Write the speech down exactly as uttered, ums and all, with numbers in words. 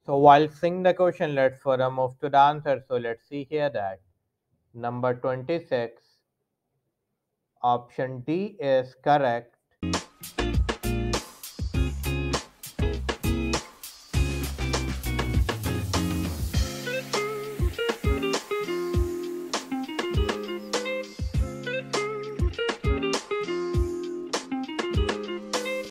So while seeing the question, let's further move to the answer. So let's see here that number twenty-six, option D is correct.